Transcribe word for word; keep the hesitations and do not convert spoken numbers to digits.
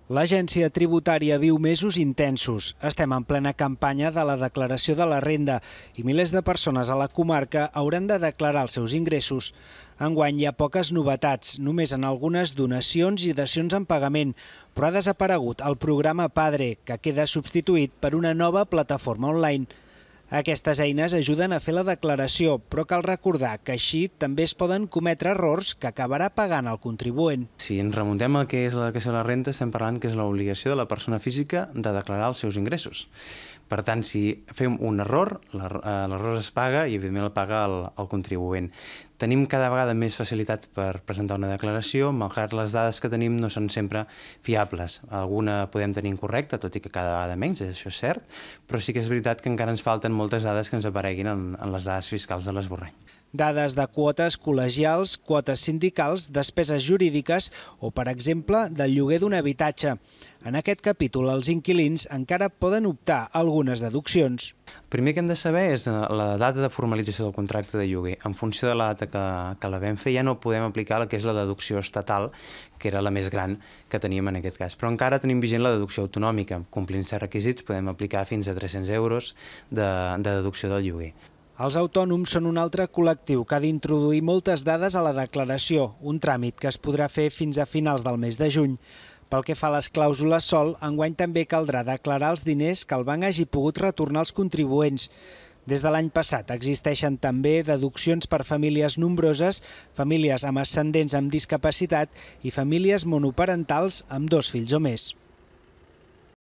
L'agència tributària viu mesos intensos. Estem en plena campanya de la declaració de la renda i milers de persones a la comarca hauran de declarar els seus ingressos. Enguany hi ha poques novetats, només en algunes donacions i dacions en pagament, però ha desaparegut el programa Padre, que queda substituït per una nova plataforma online. Aquestes eines ajuden a fer la declaració, però cal recordar que així també es poden cometre errors que acabarà pagant el contribuent. Si ens remuntem a què és la declaració de la renta, estem parlant que és l'obligació de la persona física de declarar els seus ingressos. Per tant, si fem un error, l'error es paga i evidentment el paga el, el contribuent. Tenim cada vegada més facilitat per presentar una declaració, malgrat les dades que tenim no són sempre fiables. Alguna podem tenir incorrecta, tot i que cada vegada menys, això és cert, però sí que és veritat que encara ens falten moltes dades que ens apareguin en, en les dades fiscals de l'esborrany. Dades de quotes col·legials, quotes sindicals, despeses jurídiques o, per exemple, del lloguer d'un habitatge. En aquest capítol, els inquilins encara poden optar a algunes deduccions. El primer que hem de saber és la data de formalització del contracte de lloguer. En funció de la data que, que la vam fer, ja no podem aplicar la que és la deducció estatal, que era la més gran que teníem en aquest cas. Però encara tenim vigent la deducció autonòmica. Complint certs requisits, podem aplicar fins a tres-cents euros de, de deducció del lloguer. Els autònoms són un altre col·lectiu que ha d'introduir moltes dades a la declaració, un tràmit que es podrà fer fins a finals del mes de juny. Pel que fa a les clàusules sol, enguany també caldrà declarar els diners que el banc hagi pogut retornar als contribuents. Des de l'any passat existeixen també deduccions per famílies nombroses, famílies amb ascendents amb discapacitat i famílies monoparentals amb dos fills o més.